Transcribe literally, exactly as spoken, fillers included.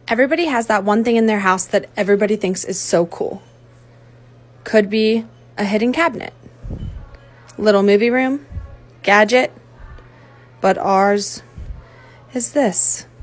Everybody has that one thing in their house that everybody thinks is so cool. Could be a hidden cabinet, little movie room, gadget, but ours is this.